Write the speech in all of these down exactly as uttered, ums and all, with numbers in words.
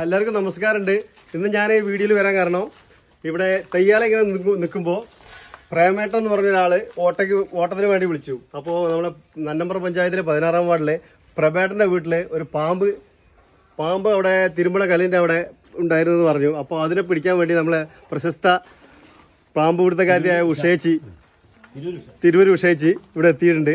എല്ലാവർക്കും നമസ്കാരമുണ്ട്. ഇന്ന് ഞാൻ ഈ വീഡിയോയിൽ വരാൻ കാരണം ഇവിടെ തെയ്യാല ഇങ്ങനെ നിൽക്കുമ്പോൾ പ്രേമേട്ടൻ എന്ന് പറഞ്ഞ ഒരാള് ഓട്ടയ്ക്ക് ഓട്ടത്തിന് വേണ്ടി വിളിച്ചു. അപ്പോൾ നമ്മളെ നന്നമ്പ്ര പഞ്ചായത്തിലെ പതിനാറാം വാർഡിലെ പ്രഭേട്ടന്റെ വീട്ടില് ഒരു പാമ്പ് പാമ്പ് അവിടെ തിരുമ്പള കല്ലിന്റെ അവിടെ ഉണ്ടായിരുന്നു എന്ന് പറഞ്ഞു. അപ്പോൾ അതിനെ പിടിക്കാൻ വേണ്ടി നമ്മളെ പ്രശസ്ത പാമ്പ് പിടുത്തക്കാരിയായ ഉഷേച്ചി തിരുവൂർ ഉഷേച്ചി ഇവിടെ എത്തിയിട്ടുണ്ട്.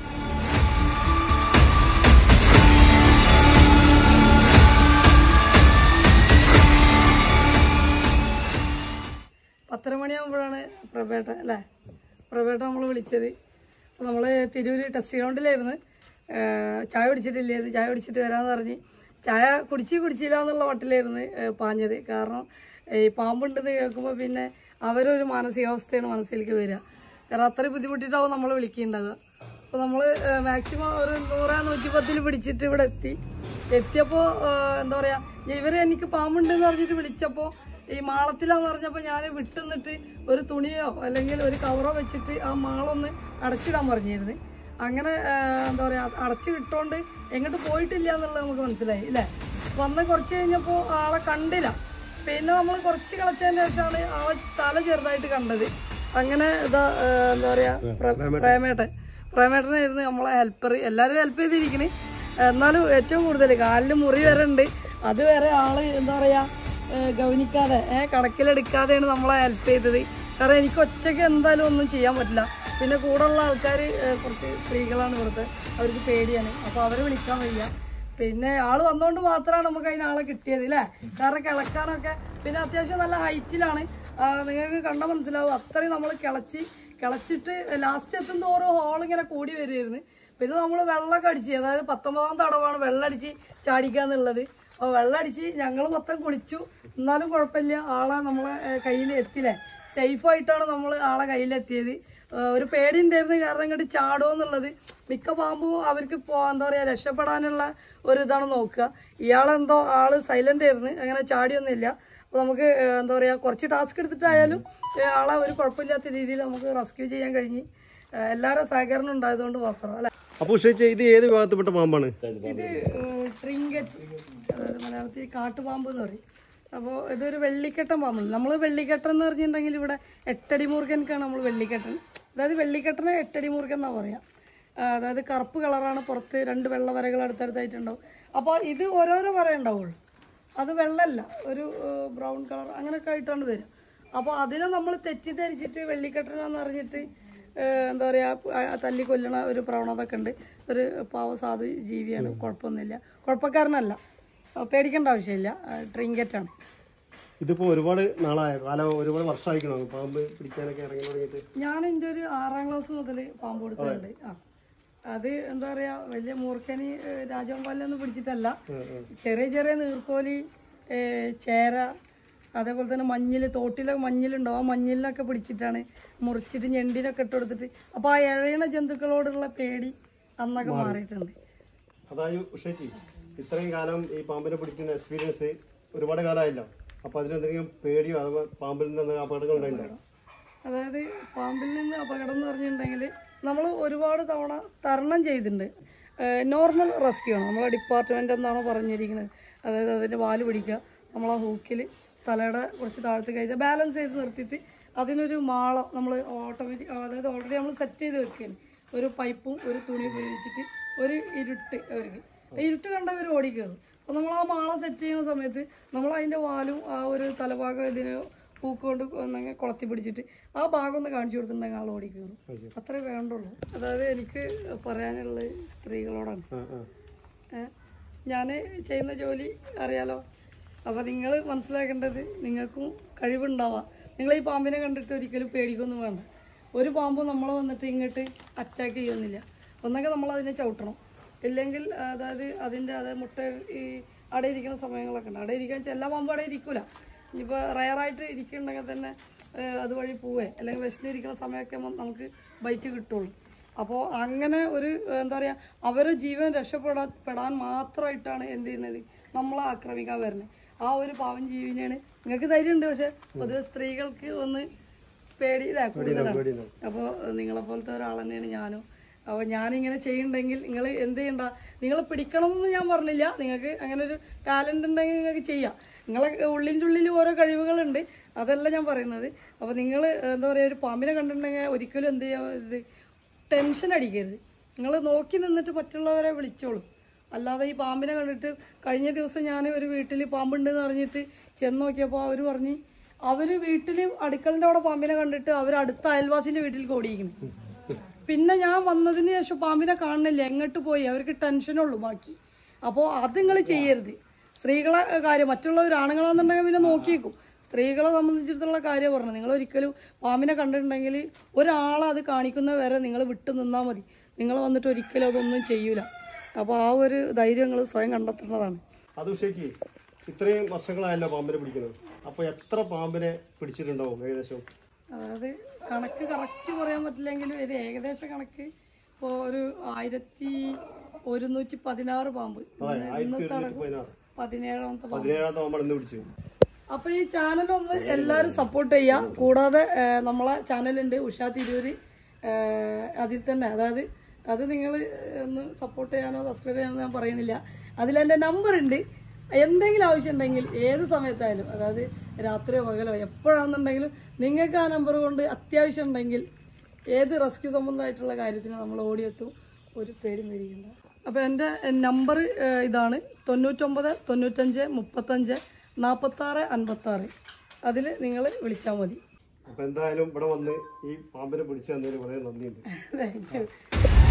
പത്തര മണിയാകുമ്പോഴാണ് പ്രഭേട്ട അല്ലേ പ്രഭേട്ട നമ്മൾ വിളിച്ചത്. അപ്പോൾ നമ്മൾ തിരൂർ ടെസ്റ്റ് ഗ്രൗണ്ടിലായിരുന്നു. ചായ കുടിച്ചിട്ടില്ലേ, ചായ കുടിച്ചിട്ട് വരാമെന്ന് പറഞ്ഞ് ചായ കുടിച്ച് കുടിച്ചില്ല എന്നുള്ള മട്ടിലായിരുന്നു പാഞ്ഞത്. കാരണം ഈ പാമ്പുണ്ടെന്ന് കേൾക്കുമ്പോൾ പിന്നെ അവരൊരു മാനസികാവസ്ഥയാണ് മനസ്സിലേക്ക് വരിക. കാരണം അത്രയും ബുദ്ധിമുട്ടിയിട്ടാവും നമ്മൾ വിളിക്കുന്നുണ്ടാവുക. അപ്പോൾ നമ്മൾ മാക്സിമം ഒരു നൂറ് നൂറ്റി പത്തിൽ പിടിച്ചിട്ട് ഇവിടെ എത്തി. എത്തിയപ്പോൾ എന്താ പറയുക, ഇവർ എനിക്ക് പാമ്പുണ്ടെന്ന് പറഞ്ഞിട്ട് വിളിച്ചപ്പോൾ ഈ മാളത്തിലാന്ന് പറഞ്ഞപ്പോൾ ഞാൻ വിട്ടുന്നിട്ട് ഒരു തുണിയോ അല്ലെങ്കിൽ ഒരു കവറോ വെച്ചിട്ട് ആ മാളൊന്ന് അടച്ചിടാൻ പറഞ്ഞിരുന്നു. അങ്ങനെ എന്താ പറയുക അടച്ചു കിട്ടോണ്ട് എങ്ങോട്ട് പോയിട്ടില്ല എന്നുള്ളത് നമുക്ക് മനസ്സിലായി അല്ലേ. വന്ന് കുറച്ച് കഴിഞ്ഞപ്പോൾ ആളെ കണ്ടില്ല. പിന്നെ നമ്മൾ കുറച്ച് കളിച്ചതിന് ശേഷമാണ് ആളെ തല ചെറുതായിട്ട് കണ്ടത്. അങ്ങനെ ഇതാ എന്താ പറയുക പ്രേമേട്ടൻ പ്രേമേട്ടനായിരുന്നു നമ്മളെ ഹെൽപ്പർ. എല്ലാവരും ഹെൽപ്പ് ചെയ്തിരിക്കണ്. എന്നാലും ഏറ്റവും കൂടുതൽ കാലിന് മുറി വരെ ഉണ്ട്. അതുവരെ ആള് എന്താ പറയുക ഗവനിക്കാതെ ഏഹ് കണക്കിലെടുക്കാതെയാണ് നമ്മളെ ഹെൽപ്പ് ചെയ്തത്. കാരണം എനിക്ക് ഒറ്റയ്ക്ക് എന്തായാലും ഒന്നും ചെയ്യാൻ പറ്റില്ല. പിന്നെ കൂടെയുള്ള ആൾക്കാർ കുറച്ച് സ്ത്രീകളാണ് ഇവിടുത്തെ, അവർക്ക് പേടിയാണ്. അപ്പോൾ അവരെ വിളിക്കാൻ വയ്യ. പിന്നെ ആൾ വന്നുകൊണ്ട് മാത്രമാണ് നമുക്ക് അതിനാളെ കിട്ടിയത് അല്ലേ. കാരണം കിളക്കാനൊക്കെ പിന്നെ അത്യാവശ്യം നല്ല ഹൈറ്റിലാണ്. നിങ്ങൾക്ക് കണ്ടാൽ മനസ്സിലാവും. അത്രയും നമ്മൾ കിളച്ച് കിളച്ചിട്ട് ലാസ്റ്റ് എത്തും തോറും ഹോളിങ്ങനെ കൂടി വരുമായിരുന്നു. പിന്നെ നമ്മൾ വെള്ളമൊക്കെ അടിച്ച്, അതായത് പത്തൊമ്പതാം തടവാണ് വെള്ളമടിച്ച് ചാടിക്കുക എന്നുള്ളത്. അപ്പോൾ വെള്ളമടിച്ച് ഞങ്ങൾ മൊത്തം കുളിച്ചു. എന്നാലും കുഴപ്പമില്ല, ആളെ നമ്മളെ കയ്യിൽ എത്തില്ലേ. സേഫായിട്ടാണ് നമ്മൾ ആളെ കയ്യിലെത്തിയത്. ഒരു പേടി ഉണ്ടായിരുന്നു, കാരണം ഇങ്ങോട്ട് ചാടുമോ എന്നുള്ളത്. മിക്ക പാമ്പും അവർക്ക് പോ എന്താ പറയുക രക്ഷപ്പെടാനുള്ള ഒരു ഇതാണ് നോക്കുക. ഇയാളെന്തോ ആള് സൈലന്റ് ആയിരുന്നു, അങ്ങനെ ചാടിയൊന്നുമില്ല. അപ്പോൾ നമുക്ക് എന്താ പറയുക കുറച്ച് ടാസ്ക് എടുത്തിട്ടായാലും ആളെ ഒരു കുഴപ്പമില്ലാത്ത രീതിയിൽ നമുക്ക് റെസ്ക്യൂ ചെയ്യാൻ കഴിഞ്ഞ്. എല്ലാവരും സഹകരണം ഉണ്ടായതുകൊണ്ട് മാത്രം അല്ലെ. അപ്പൊ ഉഷേച്ചി ഇത് ഏത് വിഭാഗത്തിൽപ്പെട്ട പാമ്പാണ്? ഇത് ട്രിങ്കറ്റ്, അതായത് മലയാളത്തിൽ കാട്ടുപാമ്പ് എന്ന് പറയും. അപ്പോൾ ഇതൊരു വെള്ളിക്കെട്ടൻ പാമ്പാണ്. നമ്മൾ വെള്ളിക്കെട്ടൻ എന്ന് പറഞ്ഞിട്ടുണ്ടെങ്കിൽ ഇവിടെ എട്ടടി മൂർഖനക്കാണ് നമ്മൾ വെള്ളിക്കെട്ടൻ. അതായത് വെള്ളിക്കെട്ടന് എട്ടടി മൂർഖൻ എന്നാണ് പറയാം. അതായത് കറുപ്പ് കളറാണ്, പുറത്ത് രണ്ട് വെള്ള വരകൾ അടുത്തടുത്തായിട്ടുണ്ടാവും. അപ്പോൾ ഇത് ഓരോരോ വര ഉണ്ടാവുള്ളൂ. അത് വെള്ളമല്ല, ഒരു ബ്രൗൺ കളർ അങ്ങനെയൊക്കെ ആയിട്ടാണ് വരിക. അപ്പോൾ അതിനെ നമ്മൾ തെറ്റിദ്ധരിച്ചിട്ട് വെള്ളിക്കെട്ടനെന്ന് പറഞ്ഞിട്ട് എന്താ പറയുക തല്ലി കൊല്ലണ ഒരു പ്രവണത ഒക്കെ ഉണ്ട്. ഒരു പാവ സാധു ജീവിയാണ്, കുഴപ്പമൊന്നുമില്ല, കുഴപ്പക്കാരനല്ല, പേടിക്കേണ്ട ആവശ്യമില്ല. ട്രിങ്കറ്റാണ്. ഇതിപ്പോ ഒരുപാട് നാളായ കാലം, ഒരുപാട് വർഷമായിക്കണോ പാമ്പ് പിടിക്കാനൊക്കെ ഇറങ്ങി തുടങ്ങിയിട്ട്? ഞാൻ എൻ്റെ ഒരു ആറാം ക്ലാസ് മുതൽ പാമ്പ് കൊടുത്തിട്ടുണ്ട്. ആ അത് എന്താ പറയാ വലിയ മൂർഖനി രാജവമ്പാലൊന്നും പിടിച്ചിട്ടല്ല. ചെറിയ ചെറിയ നീർക്കോലി, ചേര, അതേപോലെ തന്നെ മഞ്ഞിൽ, തോട്ടിലെ മഞ്ഞിലുണ്ടാവും. ആ മഞ്ഞിലൊക്കെ പിടിച്ചിട്ടാണ് മുറിച്ചിട്ട് ഞെണ്ടിനൊക്കെ ഇട്ട് കൊടുത്തിട്ട്. അപ്പോൾ ആ ഇഴയണ ജന്തുക്കളോടുള്ള പേടി അന്നൊക്കെ മാറിയിട്ടുണ്ട്. അതായത് ഉഷേച്ചി ഇത്രയും കാലം ഈ പാമ്പിനെ പിടിക്കുന്ന എക്സ്പീരിയൻസ് ഒരുപാട് കാലമായില്ല. അപ്പൊ അതിനെന്തെങ്കിലും പേടിയോ അഥവാ പാമ്പിൽ നിന്ന് അപകടങ്ങൾ ഉണ്ടായിട്ടുണ്ടോ? അതായത് പാമ്പിൽ നിന്ന് അപകടം എന്ന് പറഞ്ഞിട്ടുണ്ടെങ്കിൽ നമ്മൾ ഒരുപാട് തവണ തരണം ചെയ്തിട്ടുണ്ട്. നോർമൽ റെസ്ക്യൂ ആണ് നമ്മളെ ഡിപ്പാർട്ട്മെന്റ് എന്താണോ പറഞ്ഞിരിക്കുന്നത്. അതായത് അതിൻ്റെ വാല് പിടിക്കുക, നമ്മൾ ആ ഹൂക്കിൽ തലയുടെ കുറച്ച് താഴ്ത്തി കഴിഞ്ഞാൽ ബാലൻസ് ചെയ്ത് നിർത്തിയിട്ട് അതിനൊരു മാളം നമ്മൾ ഓട്ടോമാറ്റിക്, അതായത് ഓൾറെഡി നമ്മൾ സെറ്റ് ചെയ്ത് വെക്കുകയാണ്. ഒരു പൈപ്പും ഒരു തുണി ഉപയോഗിച്ചിട്ട് ഒരു ഇരുട്ട്, അവർക്ക് ഇരുട്ട് കണ്ടവർ ഓടി കയറും. അപ്പോൾ നമ്മൾ ആ മാളം സെറ്റ് ചെയ്യുന്ന സമയത്ത് നമ്മൾ അതിൻ്റെ വാലും ആ ഒരു തലഭാഗം ഇതിന് പൂക്കൊണ്ട് ഒന്നെങ്കിൽ കുളത്തി പിടിച്ചിട്ട് ആ ഭാഗം ഒന്ന് കാണിച്ചു കൊടുത്തിട്ടുണ്ടെങ്കിൽ ആൾ ഓടി കയറും. അത്രേ വേണ്ടുള്ളൂ. അതായത് എനിക്ക് പറയാനുള്ളത് സ്ത്രീകളോടാണ്. ഞാൻ ചെയ്യുന്ന ജോലി അറിയാലോ. അപ്പോൾ നിങ്ങൾ മനസ്സിലാക്കേണ്ടത് നിങ്ങൾക്കും കഴിവുണ്ടാവാം. നിങ്ങൾ ഈ പാമ്പിനെ കണ്ടിട്ട് ഒരിക്കലും പേടിക്കൊന്നും വേണ്ട. ഒരു പാമ്പും നമ്മളെ വന്നിട്ട് ഇങ്ങോട്ട് അറ്റാക്ക് ചെയ്യുന്നില്ല. ഒന്നെങ്കിൽ നമ്മളതിനെ ചവിട്ടണം, ഇല്ലെങ്കിൽ അതായത് അതിൻ്റെ അതായത് മുട്ട ഈ അവിടെ ഇരിക്കുന്ന സമയങ്ങളൊക്കെ ഉണ്ട്. അവിടെ ഇരിക്കാൻ എല്ലാ പാമ്പും അവിടെ ഇരിക്കില്ല. ഇനിയിപ്പോൾ റയറായിട്ട് ഇരിക്കുന്നുണ്ടെങ്കിൽ തന്നെ അതുവഴി പോവേ അല്ലെങ്കിൽ വിശന്നിരിക്കുന്ന സമയമൊക്കെ നമുക്ക് ബൈറ്റ് കിട്ടുള്ളൂ. അപ്പോൾ അങ്ങനെ ഒരു എന്താ പറയുക അവരെ ജീവൻ രക്ഷപ്പെടാൻ പെടാൻ മാത്രമായിട്ടാണ് എന്ത് ചെയ്യുന്നത് നമ്മളെ ആക്രമിക്കാൻ വരുന്നത്. ആ ഒരു പാവൻ ജീവിനെയാണ്. നിങ്ങൾക്ക് ധൈര്യമുണ്ട്, പക്ഷെ പൊതുവെ സ്ത്രീകൾക്ക് ഒന്ന് പേടി ഇല്ല കൂടുതലാണ്. അപ്പോൾ നിങ്ങളെപ്പോലത്തെ ഒരാൾ തന്നെയാണ് ഞാനും. അപ്പോൾ ഞാനിങ്ങനെ ചെയ്യുന്നുണ്ടെങ്കിൽ നിങ്ങൾ എന്ത് ചെയ്യണ്ട, നിങ്ങൾ പിടിക്കണം എന്ന് ഞാൻ പറഞ്ഞില്ല. നിങ്ങൾക്ക് അങ്ങനെ ഒരു ടാലന്റ് ഉണ്ടെങ്കിൽ നിങ്ങൾക്ക് ചെയ്യാം. നിങ്ങളെ ഉള്ളിൻ്റെ ഉള്ളിൽ ഓരോ കഴിവുകളുണ്ട്, അതല്ല ഞാൻ പറയുന്നത്. അപ്പോൾ നിങ്ങൾ എന്താ പറയുക, ഒരു പാമ്പിനെ കണ്ടിട്ടുണ്ടെങ്കിൽ ഒരിക്കലും എന്ത് ചെയ്യാൻ ഇത് ടെൻഷൻ അടിക്കരുത്. നിങ്ങൾ നോക്കി നിന്നിട്ട് മറ്റുള്ളവരെ വിളിച്ചോളൂ. അല്ലാതെ ഈ പാമ്പിനെ കണ്ടിട്ട്, കഴിഞ്ഞ ദിവസം ഞാൻ ഒരു വീട്ടിൽ പാമ്പുണ്ടെന്ന് അറിഞ്ഞിട്ട് ചെന്ന് നോക്കിയപ്പോൾ അവർ പറഞ്ഞ് അവർ വീട്ടിൽ അടുക്കളൻ്റെ അവിടെ പാമ്പിനെ കണ്ടിട്ട് അവർ അടുത്ത അയൽവാസിൻ്റെ വീട്ടിൽ ഓടിയിരിക്കുന്നു. പിന്നെ ഞാൻ വന്നതിന് ശേഷം പാമ്പിനെ കാണുന്നില്ല, എങ്ങോട്ട് പോയി, അവർക്ക് ടെൻഷനുള്ളൂ ബാക്കി. അപ്പോൾ അത് നിങ്ങൾ ചെയ്യരുത്. സ്ത്രീകളെ കാര്യം, മറ്റുള്ളവർ ആണുങ്ങളാണെന്നുണ്ടെങ്കിൽ പിന്നെ നോക്കിയേക്കും. സ്ത്രീകളെ സംബന്ധിച്ചിടത്തോളം കാര്യം പറഞ്ഞു, നിങ്ങൾ ഒരിക്കലും പാമ്പിനെ കണ്ടിട്ടുണ്ടെങ്കിൽ ഒരാളെ അത് കാണിക്കുന്ന വരെ നിങ്ങൾ വിട്ടു നിന്നാൽ മതി. നിങ്ങൾ വന്നിട്ട് ഒരിക്കലും അതൊന്നും ചെയ്യൂല. അപ്പോൾ ആ ഒരു ധൈര്യം നിങ്ങൾ സ്വയം കണ്ടെത്തുന്നതാണ്. അത് ഉഷയ്ക്ക് ഇത്രയും വർഷങ്ങളായല്ലോ പാമ്പിനെ പിടിക്കുന്നത്. അപ്പോൾ എത്ര പാമ്പിനെ പിടിച്ചിട്ടുണ്ടാവും ഏകദേശം? അതായത് കണക്ക് കറക്റ്റ് പറയാൻ പറ്റില്ലെങ്കിലും ഒരു ഏകദേശ കണക്ക് ഇപ്പോൾ ഒരു ആയിരത്തി ഒരുന്നൂറ്റി പതിനാറ് പാമ്പ്, പതിനേഴാമത്തെ പാമ്പ്. അപ്പൊ ഈ ചാനൽ ഒന്ന് എല്ലാവരും സപ്പോർട്ട് ചെയ്യാം. കൂടാതെ നമ്മളെ ചാനലുണ്ട് ഉഷാ തിരൂര്, അതിൽ തന്നെ, അതായത് അത് നിങ്ങൾ ഒന്ന് സപ്പോർട്ട് ചെയ്യാനോ സബ്സ്ക്രൈബ് ചെയ്യാനോ ഞാൻ പറയുന്നില്ല. അതിലെൻ്റെ നമ്പർ ഉണ്ട്. എന്തെങ്കിലും ആവശ്യം ഉണ്ടെങ്കിൽ ഏത് സമയത്തായാലും, അതായത് രാത്രിയോ പകലോ എപ്പോഴാണെന്നുണ്ടെങ്കിലും നിങ്ങൾക്ക് ആ നമ്പർ കൊണ്ട് അത്യാവശ്യം ഉണ്ടെങ്കിൽ ഏത് റെസ്ക്യൂ സംബന്ധമായിട്ടുള്ള കാര്യത്തിന് നമ്മൾ ഓടിയെത്തും. ഒരു പേരും മേടിക്കണ്ട. അപ്പോൾ എൻ്റെ നമ്പർ ഇതാണ് തൊണ്ണൂറ്റൊമ്പത് തൊണ്ണൂറ്റഞ്ച് മുപ്പത്തഞ്ച് നാൽപ്പത്താറ് അൻപത്താറ്. അതിൽ നിങ്ങൾ വിളിച്ചാൽ മതി. അപ്പോൾ എന്തായാലും ഇവിടെ വന്ന് ഈ പാമ്പിനെ പിടിച്ചു തന്നതിന് വളരെ നന്ദിയുണ്ട്. Thank U.